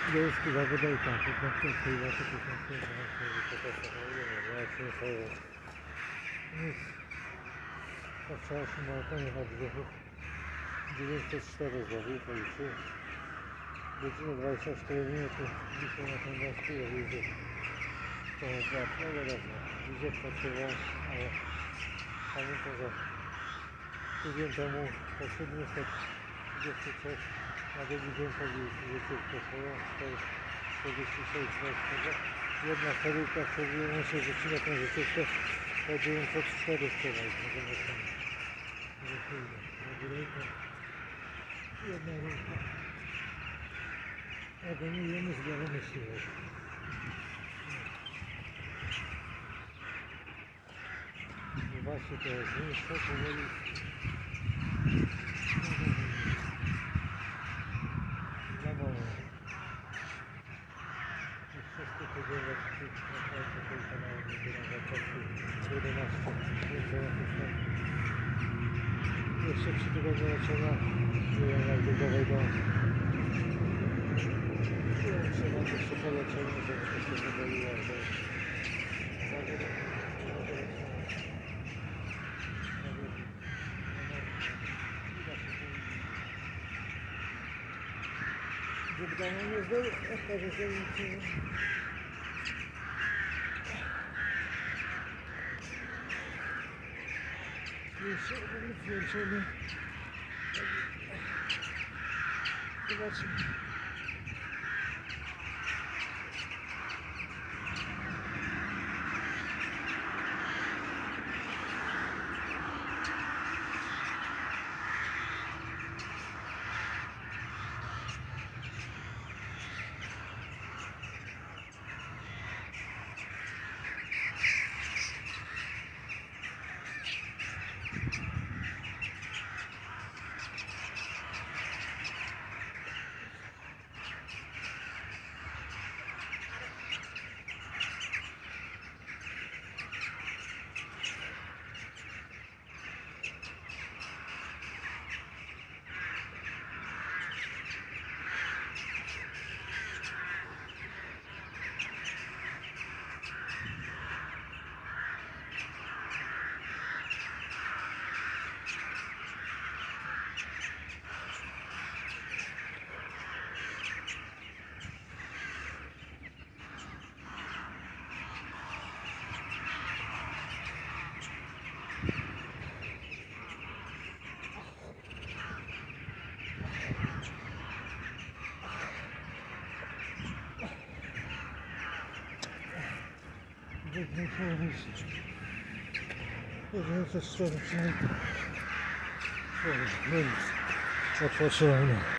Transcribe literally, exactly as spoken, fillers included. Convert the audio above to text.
Gejski zagodajka, piętnaście i właśnie piętnaście, właśnie sobie nic. Patrzała się na okonie na brzuchu. dziewięćset cztery złowił, policzył. Godzinę dwadzieścia cztery minuty dzisiaj na tym deszczu, ja widzę to brak, no wiadomo, widzę pracował, ale pamiętam, że tydzień temu po siedemset trzydzieści trzy na drugi dzień powiedział, że swoją czterdzieści sześć wreszcie. Jedna seryjka przewijała się, że ci na tą życiówkę po dziewięćset cztery wczoraj. Możemy tam jedna ręka. Organizujemy zbioramy siłę. Zobaczcie, to jest miejsce powoli. Za mało. I wszystko to dzieje naprawdę tej kanały wybieram za czasy jedenaście. Jeszcze trzy tygodnie leczenia. Byłem jak biegowej do... Trzeba też się poleczenie, żeby to się wydaliło. Wybrano nie zdrowie, jak to, że nic nie... Jeszcze zwiększony. Zobaczmy. Biegnie się wyjść. dziewięćset cztery, no nic. Odpoczyłem.